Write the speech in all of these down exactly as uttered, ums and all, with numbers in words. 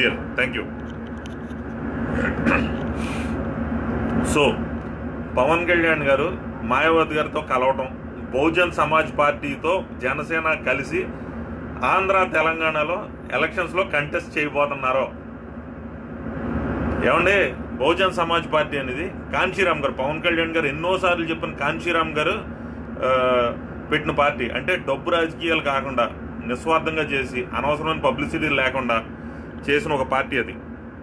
Clear. Thank you. So Pawan Kalyan garu Mayawati గారితో కలవటం, బహుజన్ సమాజ్ పార్టీతో జనసేన కలిసి ఆంధ్ర తెలంగాణలో ఎలక్షన్స్లో కంటెస్ట్ చేయబోతున్నారో. ఏమండి, బహుజన్ సమాజ్ పార్టీ అనేది కాంచీరామ్ గారు, పవన్ కళ్యాణ్ గారు ఎన్నోసార్లు చెప్పిన కాంచీరామ్ గారు పెట్టిన పార్టీ. అంటే డబ్బు రాజకీయాలు కాకుండా నిస్వార్థంగా చేసి అనవసరమైన పబ్లిసిటీ లేకుండా చేసిన ఒక పార్టీ అది.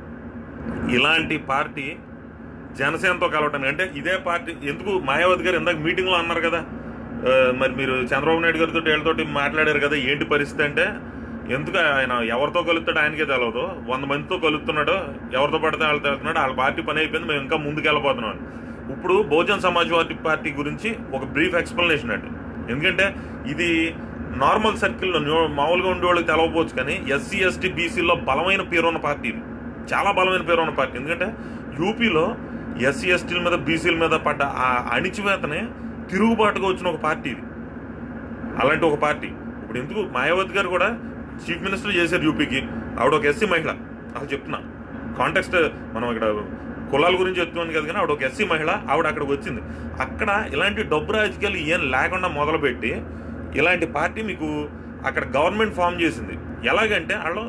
ఇలాంటి పార్టీ జనసేనతో కలవటం అంటే ఇదే పార్టీ ఎందుకు? మాయావతి గారు ఇందాక మీటింగ్లో అన్నారు కదా, మరి మీరు చంద్రబాబు నాయుడు గారితో వీళ్ళతోటి మాట్లాడారు కదా, ఏంటి పరిస్థితి అంటే, ఎందుకు ఆయన ఎవరితో కలుస్తాడో ఆయనకే తెలియదు, వంద మందితో కలుస్తున్నాడు, ఎవరితో పడితే వాళ్ళతో వెళ్తున్నాడు, వాళ్ళ పార్టీ పని అయిపోయింది, మేము ఇంకా ముందుకు వెళ్ళిపోతున్నాం. ఇప్పుడు బహుజన్ సమాజ్వాదీ పార్టీ గురించి ఒక బ్రీఫ్ ఎక్స్ప్లెనేషన్ అండి. ఎందుకంటే ఇది నార్మల్ సర్కిల్లో మామూలుగా ఉండే వాళ్ళకి తెలవకపోవచ్చు, కానీ ఎస్సీ ఎస్టీ బీసీలో బలమైన పేరున్న పార్టీ ఇది, చాలా బలమైన పేరున్న పార్టీ. ఎందుకంటే యూపీలో ఎస్సీ ఎస్టీల మీద బీసీల మీద పడ్డ ఆ అణిచివేతనే తిరుగుబాటుగా వచ్చిన ఒక పార్టీ ఇది. అలాంటి ఒక పార్టీ ఇప్పుడు ఎందుకు? మాయావతి గారు కూడా చీఫ్ మినిస్టర్ చేశారు యూపీకి, ఆవిడ ఒక ఎస్సీ మహిళ. అసలు చెప్తున్నా కాంటెక్స్ట్, మనం ఇక్కడ కులాల గురించి చెప్తున్నాను కదా, కానీ ఆవిడ ఒక ఎస్సీ మహిళ, ఆవిడ అక్కడికి వచ్చింది. అక్కడ ఇలాంటి డబ్బు రాజకీయాలు ఏం లేకుండా మొదలుపెట్టి ఇలాంటి పార్టీ మీకు అక్కడ గవర్నమెంట్ ఫామ్ చేసింది. ఎలాగంటే వాళ్ళు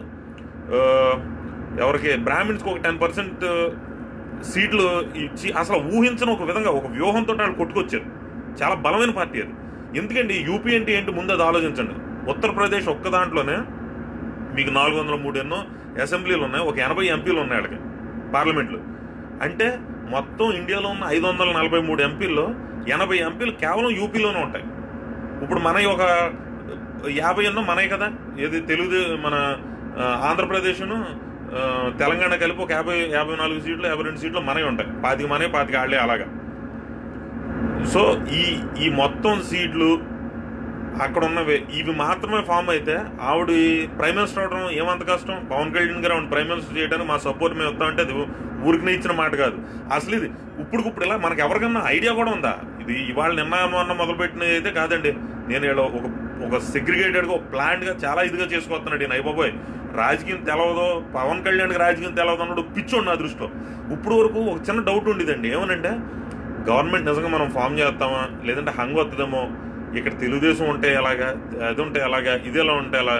ఎవరికి బ్రాహ్మిన్స్కి ఒక టెన్ పర్సెంట్ సీట్లు ఇచ్చి అసలు ఊహించిన ఒక విధంగా ఒక వ్యూహంతో వాళ్ళు కొట్టుకొచ్చారు. చాలా బలమైన పార్టీ అది. ఎందుకండి యూపీ అంటే ఏంటి ముందు అది ఆలోచించండి. ఉత్తరప్రదేశ్ ఒక్క దాంట్లోనే మీకు నాలుగు వందల మూడు ఎన్నో అసెంబ్లీలు ఉన్నాయి, ఒక ఎనభై ఎంపీలు ఉన్నాయి వాళ్ళకి పార్లమెంట్లు. అంటే మొత్తం ఇండియాలో ఉన్న ఐదు వందల నలభై మూడు ఎంపీల్లో ఎనభై ఎంపీలు కేవలం యూపీలోనే ఉంటాయి. ఇప్పుడు మన ఒక యాభై ఎన్నో మనవి కదా, ఏది తెలుగు మన ఆంధ్రప్రదేశ్ను తెలంగాణ కలిపి ఒక యాభై యాభై నాలుగు సీట్లు యాభై రెండు సీట్లు మనవి ఉంటాయి, పాతిక మనవి పాతిక ఆళ్లే అలాగా. సో ఈ ఈ మొత్తం సీట్లు అక్కడ ఉన్నవి ఇవి మాత్రమే ఫామ్ అయితే ఆవిడ ప్రైమ్ మినిస్టర్ అవడం ఏమంత కష్టం? పవన్ కళ్యాణ్ గారు ఆవిడ ప్రైమ్ మినిస్టర్ చేయడానికి మా సపోర్ట్ మేము వస్తామంటే అది ఊరికి ఇచ్చిన మాట కాదు. అసలు ఇది ఇప్పుడుకిప్పుడు ఇలా మనకు ఎవరికన్నా ఐడియా కూడా ఉందా? ఇది ఇవాళ నిన్న మొన్న మొదలుపెట్టినది అయితే కాదండి. నేను ఇలా ఒక ఒక సెగ్రిగేటెడ్గా ఒక ప్లాన్గా చాలా ఇదిగా చేసుకొస్తున్నాడు ఈయన. అయిపోయి రాజకీయం తెలవదో, పవన్ కళ్యాణ్కి రాజకీయం తెలవదు అన్నాడు పిచ్చోడు నా దృష్టిలో. ఇప్పుడు వరకు ఒక చిన్న డౌట్ ఉండేదండి, ఏమనంటే గవర్నమెంట్ నిజంగా మనం ఫామ్ చేస్తామా, లేదంటే హంగ్ వస్తుందేమో, ఇక్కడ తెలుగుదేశం ఉంటే ఎలాగా, అది ఉంటే ఎలాగా, ఇది ఎలా ఉంటే ఎలా,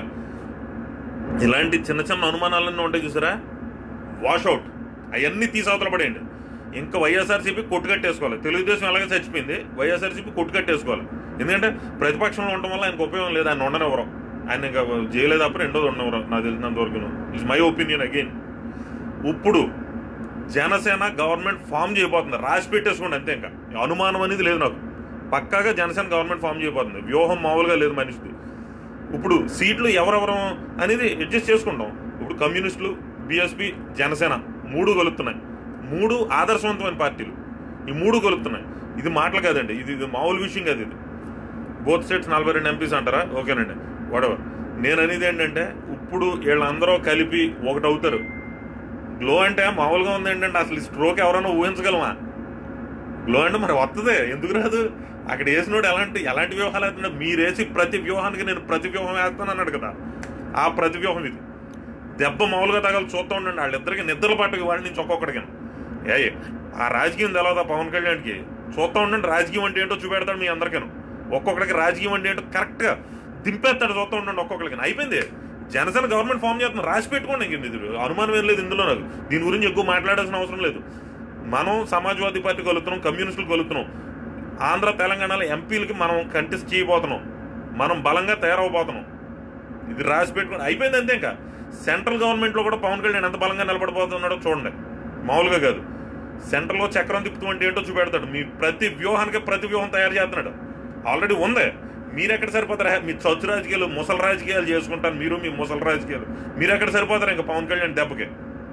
ఇలాంటి చిన్న చిన్న అనుమానాలన్నీ ఉంటాయి చూసారా, వాషౌట్ అవన్నీ తీసవతల పడేయండి. ఇంకా వైఎస్ఆర్సీపీ కొట్టుకట్టేసుకోవాలి. తెలుగుదేశం ఎలాగే చచ్చిపోయింది, వైఎస్ఆర్సీపీ కొట్టుకట్టేసుకోవాలి. ఎందుకంటే ప్రతిపక్షంలో ఉండటం వల్ల ఆయనకు ఉపయోగం లేదు, ఆయన ఉండనివ్వరు, ఆయన ఇంకా చేయలేదు అప్పుడు రెండోది ఉండవరు నాకు తెలిసినంత వరకు. It's my opinion again. ఇప్పుడు జనసేన గవర్నమెంట్ ఫామ్ చేయబోతుంది, రాసి పెట్టేసుకోండి అంతే, ఇంకా అనుమానం అనేది లేదు నాకు. పక్కాగా జనసేన గవర్నమెంట్ ఫామ్ చేయబోతుంది, వ్యూహం మామూలుగా లేదు మనిషిది. ఇప్పుడు సీట్లు ఎవరెవరు అనేది అడ్జస్ట్ చేసుకుంటాం. ఇప్పుడు కమ్యూనిస్టులు, బీఎస్పీ, జనసేన మూడు కలుపుతున్నాయి. మూడు ఆదర్శవంతమైన పార్టీలు, ఈ మూడు కలుపుతున్నాయి. ఇది మాటలు కాదండి, ఇది ఇది మామూలు విషయం కాదు. ఇది బోత్ స్టేట్స్ నలభై రెండు ఎంపీస్ అంటారా, ఓకేనండి, వాడెవర్. నేను అనేది ఏంటంటే ఇప్పుడు వీళ్ళందరూ కలిపి ఒకటి అవుతారు. గ్లో అంటే మామూలుగా ఉంది ఏంటంటే అసలు స్ట్రోక్ ఎవరైనా ఊహించగలమా? గ్లో అంటే మరి వస్తుంది, ఎందుకు రాదు? అక్కడ వేసినోడు ఎలాంటి ఎలాంటి వ్యూహాలు వేస్తున్నాడు? మీరు వేసి ప్రతి వ్యూహానికి నేను ప్రతి వ్యూహం వేస్తాను అన్నాడు కదా, ఆ ప్రతి వ్యూహం ఇది. దెబ్బ మామూలుగా తగలు చూస్తూ ఉండండి, వాళ్ళిద్దరికి నిద్రలు పట్టకు వాళ్ళ నుంచి ఒక్కొక్కడికి. ఏ ఆ రాజకీయం తెలవదా పవన్ కళ్యాణ్కి? చూస్తూ ఉండండి, రాజకీయం అంటే ఏంటో చూపెడతాడు మీ అందరికీ. ఒక్కొక్కడికి రాజకీయం అంటే ఏంటో కరెక్ట్గా దింపేస్తాడు, చూస్తూ ఉండండి ఒక్కొక్కడికి. అయిపోయింది, జనసేన గవర్నమెంట్ ఫామ్ చేస్తున్నారు, రాసి పెట్టుకోండి. ఇంక ఇది అనుమానం ఏం లేదు ఇందులో. నాకు దీని గురించి ఎక్కువ మాట్లాడాల్సిన అవసరం లేదు. మనం సమాజ్వాదీ పార్టీ కలుగుతున్నాం, కమ్యూనిస్టులు కలుగుతున్నాం, ఆంధ్ర తెలంగాణలో ఎంపీలకి మనం కంటెస్ట్ చేయబోతున్నాం, మనం బలంగా తయారవబోతున్నాం. ఇది రాసి పెట్టుకుని అయిపోయింది అంతే. ఇంకా సెంట్రల్ గవర్నమెంట్లో కూడా పవన్ కళ్యాణ్ ఎంత బలంగా నిలబడిపోతున్నాడో చూడండి, మామూలుగా కాదు. సెంట్రల్లో చక్రం తిప్పుతామంటే ఏంటో చూపెడతాడు. మీ ప్రతి వ్యూహానికి ప్రతి వ్యూహం తయారు చేస్తున్నాడు, ఆల్రెడీ ఉంది. మీరు ఎక్కడ సరిపోతారా? మీ చచ్చు రాజకీయాలు, ముసలి రాజకీయాలు చేసుకుంటారు మీరు, మీ ముసలి రాజకీయాలు. మీరు ఎక్కడ సరిపోతారు ఇంకా పవన్ కళ్యాణ్ దెబ్బకి?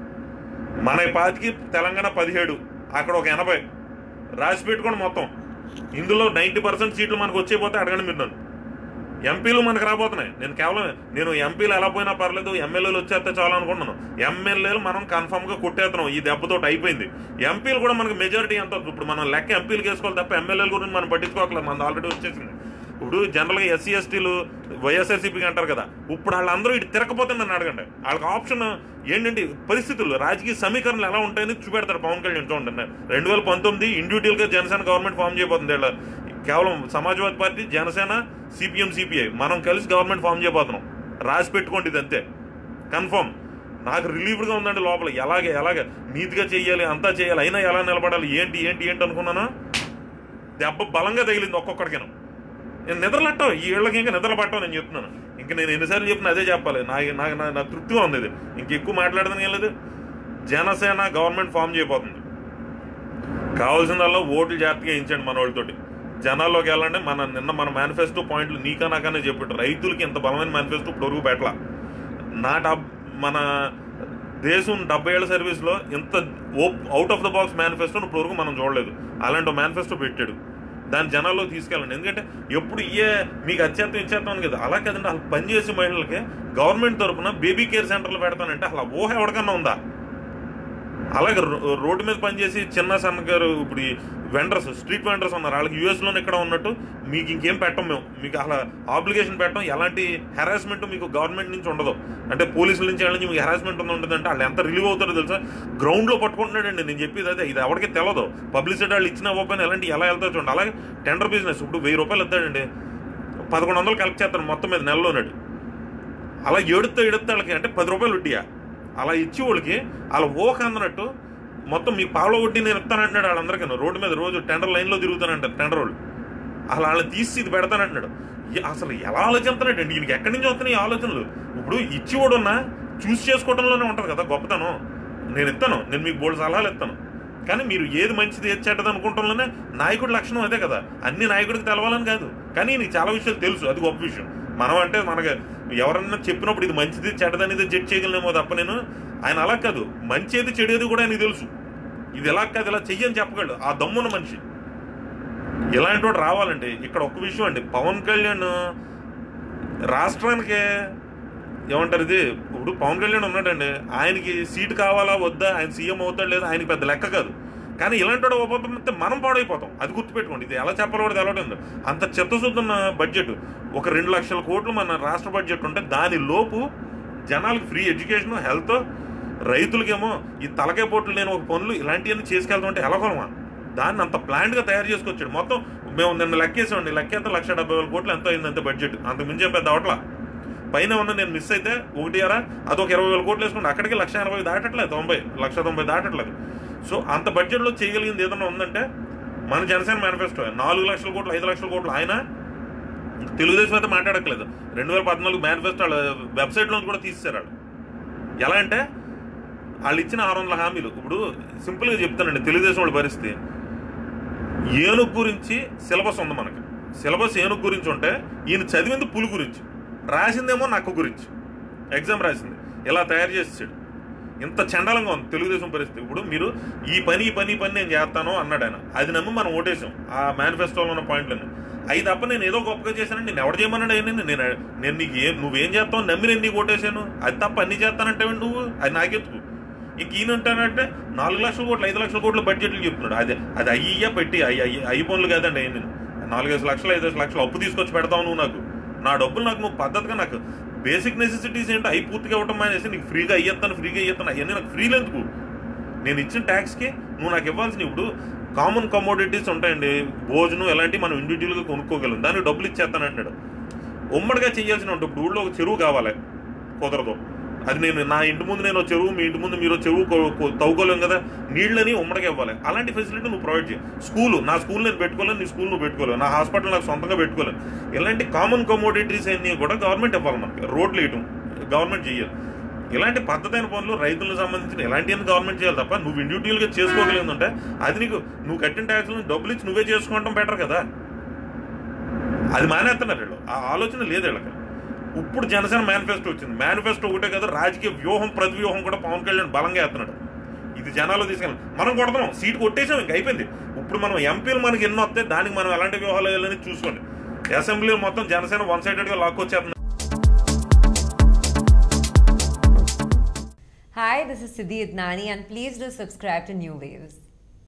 మన పాతికి తెలంగాణ పదిహేడు, అక్కడ ఒక ఎనభై రాసి పెట్టుకోండి మొత్తం. ఇందులో నైంటీ పర్సెంట్ సీట్లు మనకు వచ్చేపోతే అడగండి మీరు నన్ను. ఎంపీలు మనకు రాబోతున్నాయి. నేను కేవలం నేను ఎంపీలు ఎలా పోయినా పర్లేదు, ఎమ్మెల్యేలు వచ్చేస్తే చాలు అనుకుంటున్నాను. ఎమ్మెల్యేలు మనం కన్ఫర్మ్గా కొట్టేస్తున్నాం, ఈ దెబ్బతో అయిపోయింది. ఎంపీలు కూడా మనకు మెజారిటీ ఎంత? ఇప్పుడు మనం లెక్క ఎంపీలు వేసుకోవాలి తప్ప ఎమ్మెల్యేల గురించి మనం పట్టించుకోకలేదు, మనది ఆల్రెడీ వచ్చేసింది. ఇప్పుడు జనరల్గా ఎస్సీ ఎస్టీలు వైఎస్ఆర్సీపీకి అంటారు కదా, ఇప్పుడు వాళ్ళందరూ ఇటు తిరగకపోతే నన్ను అడగండి. వాళ్ళకి ఆప్షన్ ఏంటంటే పరిస్థితులు, రాజకీయ సమీకరణలు ఎలా ఉంటాయని చూపెడతారు పవన్ కళ్యాణ్. చూడండి, రెండు వేల పంతొమ్మిది ఇండివిజువల్గా జనసేన గవర్నమెంట్ ఫామ్ చేయబోతుంది. వీళ్ళ కేవలం Samajwadi party, Janasena, CPM, CPI మనం కలిసి గవర్నమెంట్ ఫామ్ చేయబోతున్నాం. రాసి పెట్టుకోండి, ఇది అంతే కన్ఫర్మ్. నాకు రిలీఫ్గా ఉందండి లోపల. ఎలాగే ఎలాగ నీతిగా చెయ్యాలి, అంతా చేయాలి, అయినా ఎలా నిలబడాలి, ఏంటి ఏంటి ఏంటి అనుకున్నాను. దెబ్బ బలంగా తగిలింది ఒక్కొక్కడికి. నేను నిద్రలట్టావు ఈ ఏళ్ళకి, ఇంకా నిద్రలు పట్టావు నేను చెప్తున్నాను. ఇంక నేను ఎన్నిసార్లు చెప్పిన అదే చెప్పాలి. నాకు నాకు నా తృప్తిగా ఉంది. ఇది ఇంకెక్కువ మాట్లాడదని ఏం లేదు. జనసేన గవర్నమెంట్ ఫామ్ చేయబోతుంది. కావాల్సిందల్లా ఓట్లు జాగ్రత్తగా ఇచ్చండి మన వాళ్ళతోటి. జనాల్లోకి వెళ్ళండి. మన నిన్న మన మేనిఫెస్టో పాయింట్లు నీకా నాకనే చెప్పాడు. రైతులకి ఇంత బలమైన మేనిఫెస్టో ఇప్పుడు వరకు పెట్టలా. నా డబ్ మన దేశం డెబ్బై ఏళ్ళ సర్వీస్లో ఇంత అవుట్ ఆఫ్ ద బాక్స్ మేనిఫెస్టోని ఇప్పుడు వరకు మనం చూడలేదు. అలాంటి మేనిఫెస్టో పెట్టాడు. దాన్ని జనాల్లో తీసుకెళ్ళండి. ఎందుకంటే ఎప్పుడు ఇయే మీకు అత్యంతం ఇచ్చేస్తాను కదా, అలా కదండి. అసలు పనిచేసే మహిళలకి గవర్నమెంట్ తరఫున బేబీ కేర్ సెంటర్లు పెడతానంటే అసలు ఊహ ఎవరికన్నా ఉందా? అలాగే రోడ్డు మీద పనిచేసి చిన్న సన్నగారు ఇప్పుడు వెండర్స్, స్ట్రీట్ వెండర్స్ ఉన్నారు. వాళ్ళకి యూఎస్లోనే ఇక్కడ ఉన్నట్టు మీకు ఇంకేం పెట్టం మేము. మీకు అసలు ఆబ్లిగేషన్ పెట్టడం, ఎలాంటి హెరాస్మెంట్ మీకు గవర్నమెంట్ నుంచి ఉండదు. అంటే పోలీసుల నుంచి వెళ్ళి మీకు హెరాస్మెంట్ ఉంటుందంటే వాళ్ళు ఎంత రిలీవ్ అవుతారో తెలుసా? గ్రౌండ్లో పట్టుకుంటున్నాడండి. నేను చెప్పేది అదే. ఇది ఎవరికి తెలియదు. పబ్లిసిటీ వాళ్ళు ఇచ్చిన ఓపెన్ ఎలాంటి ఎలా వెళ్తారు చూడండి. అలాగే టెండర్ బిజినెస్ ఇప్పుడు వెయ్యి రూపాయలు ఇద్దాడండి, పదకొండు వందలు కలెక్ట్ చేస్తాను మొత్తం మీద నెలలోనాడు. అలా ఎడుతా ఎడుతా వాళ్ళకి అంటే పది రూపాయలు వడ్డీయా అలా ఇచ్చి వాళ్ళకి అలా ఓక అందనట్టు మొత్తం మీ పావుల వడ్డీ నేను ఇస్తానంటున్నాడు. వాళ్ళందరికీ రోడ్డు మీద రోజు టెండర్ లైన్లో తిరుగుతానంటారు టెండర్ వాళ్ళు. అలా వాళ్ళని తీసి ఇది పెడతానంటున్నాడు. అసలు ఎలా ఆలోచిస్తున్నాడు అండి? ఈయనకి ఎక్కడి నుంచి వస్తున్నాయి ఈ ఆలోచనలు? ఇప్పుడు ఇచ్చివాడున్నా చూస్ చేసుకోవడంలోనే ఉంటుంది కదా గొప్పతనం. నేను ఇస్తాను, నేను మీకు బోల్డ్ సలహాలు ఇస్తాను, కానీ మీరు ఏది మంచిది ఏది చెడ్డది అనుకుంటాంలోనే నాయకుడి లక్షణం అదే కదా. అన్ని నాయకుడికి తెలవాలని కాదు, కానీ నీకు చాలా విషయాలు తెలుసు. అది గొప్ప విషయం. మనం అంటే మనకి ఎవరన్నా చెప్పినప్పుడు ఇది మంచిది చెడ్డదనేది జడ్జ్ చేయగలనేమో తప్ప నేను ఆయన అలా కాదు. మంచిది చెడేది కూడా ఆయనకు తెలుసు. ఇది ఎలా కాదు, ఇలా చెయ్యని చెప్పగలడు ఆ దమ్మున్న మనిషి. ఇలాంటి వాడు రావాలంటే ఇక్కడ ఒక్క విషయం అండి, పవన్ కళ్యాణ్ రాష్ట్రానికి ఏమంటారు ఇది, ఇప్పుడు పవన్ కళ్యాణ్ ఉన్నాడండి, ఆయనకి సీటు కావాలా వద్దా, ఆయన సీఎం అవుతాడు లేదా ఆయనకి పెద్ద లెక్క కాదు. కానీ ఇలాంటి వాడు ఒప్పంతే మనం పాడైపోతాం. అది గుర్తుపెట్టుకోండి. ఇది ఎలా చెప్పాలో కూడా తెలవడం. అంత చిత్తశుద్ధున్న బడ్జెట్, ఒక రెండు లక్షల కోట్లు మన రాష్ట్ర బడ్జెట్ ఉంటే దాని లోపు జనాలకు ఫ్రీ ఎడ్యుకేషన్, హెల్త్, రైతులకేమో ఈ తలకాయ పోట్లు నేను ఒక పనులు ఇలాంటివన్నీ చేసుకెళ్తామంటే ఎలాగోమా దాన్ని అంత ప్లాన్డ్గా తయారు చేసుకొచ్చాడు. మొత్తం మేము నిన్న లెక్కేసామండి, లెక్కేస్తే లక్ష డెబ్బై వేల కోట్లు ఎంతో అయింది అంతే బడ్జెట్. అంతకు మించే పెద్ద అవట్లా. పైన ఉన్న నేను మిస్ అయితే ఒకటి అరా అదొక ఇరవై వేల కోట్లు వేసుకుంటే అక్కడికి లక్ష ఎనభై దాటట్లేదు, తొంభై లక్ష తొంభై దాటట్లేదు. సో అంత బడ్జెట్లో చేయగలిగింది ఏదన్నా ఉందంటే మన జనసేన మేనిఫెస్టో. నాలుగు లక్షల కోట్లు, ఐదు లక్షల కోట్లు ఆయన తెలుగుదేశం అయితే మాట్లాడట్లేదు. రెండు వేల పద్నాలుగు మేనిఫెస్టో వాళ్ళ వెబ్సైట్లో కూడా తీసేశారు వాళ్ళు. ఎలా అంటే వాళ్ళు ఇచ్చిన ఆరు వందల హామీలు. ఇప్పుడు సింపుల్గా చెప్తానండి తెలుగుదేశం వాళ్ళ పరిస్థితి. ఏనుగు గురించి సిలబస్ ఉంది మనకి. సిలబస్ ఏనుగు గురించి ఉంటే ఈయన చదివింది పులి గురించి, రాసిందేమో నక్క గురించి. ఎగ్జామ్ రాసింది ఇలా తయారు చేసేసాడు. ఇంత చండాలంగా ఉంది తెలుగుదేశం పరిస్థితి. ఇప్పుడు మీరు ఈ పని ఈ పని ఈ పని నేను చేస్తాను అన్నాడు ఆయన. అది నమ్మి మనం ఓటేసాం ఆ మేనిఫెస్టోలో ఉన్న పాయింట్లన్నీ. అవి తప్ప నేను ఏదో గొప్పగా చేశానండి, నేను ఎవరు చేయమన్నాడు ఆయన. నేను నేను నీకు ఏం నువ్వేం చేస్తావు నమ్మి నేను నీకు ఓటేసాను. అది తప్ప అన్ని చేస్తానంటే నువ్వు అది నాకెత్తుకు. ఇంక ఈయన ఉంటానంటే నాలుగు లక్షల కోట్లు ఐదు లక్షల కోట్ల బడ్జెట్లు చెప్తున్నాడు. అది అది అయ్యా పెట్టి అయ్యి అయ్యి అయ్యి పనులు కాదండి. అయ్యి నేను నాలుగైదు లక్షలు ఐదు లక్షలు అప్పు తీసుకొచ్చి పెడతావు నువ్వు. నాకు నా డబ్బులు నాకు నువ్వు పద్ధతిగా నాకు బేసిక్ నెసెసిటీస్ ఏంటో అవి పూర్తిగా ఇవ్వటం మానేసి నీకు ఫ్రీగా అయ్యేస్తాను ఫ్రీగా అయ్యేస్తాను అవన్నీ నాకు ఫ్రీలు ఎందుకు? నేను ఇచ్చిన ట్యాక్స్కి నువ్వు నాకు ఇవ్వాల్సిన ఇప్పుడు కామన్ కమోడిటీస్ ఉంటాయండి, భోజనం ఎలాంటివి మనం ఇండివిజువల్గా కొనుక్కోగలం, దానికి డబ్బులు ఇచ్చేస్తానంటున్నాడు. ఉమ్మడిగా చేయాల్సిన ఉంటుంది. ఇప్పుడు ఊళ్ళో ఒక చెరువు కావాలి, కుదరదు. అది నేను నా ఇంటి ముందు నేను చెరువు, మీ ఇంటి ముందు మీరు చెరువు తవ్వుకోలేం కదా, నీళ్ళని ఉమ్మడిగా ఇవ్వాలి. అలాంటి ఫెసిలిటీ నువ్వు ప్రొవైడ్ చేయి. స్కూలు నా స్కూల్ నేను పెట్టుకోలేను, నీ స్కూల్ నువ్వు పెట్టుకోలేవు, నా హాస్పిటల్ నాకు సొంతంగా పెట్టుకోలేను. ఇలాంటి కామన్ కమోడిటీస్ అన్నీ కూడా గవర్నమెంట్ ఇవ్వాలి. మనకి రోడ్లు వేయటం గవర్నమెంట్ చేయాలి. ఇలాంటి పద్ధతైన పనులు రైతులకు సంబంధించిన ఇలాంటివన్నీ గవర్నమెంట్ చేయాలి తప్ప నువ్వు ఇండివిజువల్గా చేసుకోగలిగిందంటే అది నీకు నువ్వు కట్టిన ట్యాక్స్లు డబ్బులు ఇచ్చి నువ్వే చేసుకోవడం బెటర్ కదా. అది మానేస్తున్నారు వీళ్ళు. ఆ ఆలోచన లేదు వీళ్ళకి. ఇప్పుడు జనసేన మేనిఫెస్టో వచ్చింది. మేనిఫెస్టో ఒకటే కదా, రాజకీయ వ్యూహం ప్రతి వ్యూహం కూడా పవన్ కళ్యాణ్ బలంగా వేస్తున్నాడు. ఇది జనాలు తీసుకెళ్ళి మనం కొడతాం, సీటు కొట్టేసాం, ఇంక అయిపోయింది. ఇప్పుడు మనం ఎంపీలు మనకి ఎన్నో వస్తాయి, దానికి మనం ఎలాంటి వ్యూహాలు వేయాలని చూసుకోండి. అసెంబ్లీలో మొత్తం జనసేన వన్ సైడెడ్గా లాక్కొచ్చేస్తుంది. Hi, this is Siddhi Idnani and please do subscribe to New Waves.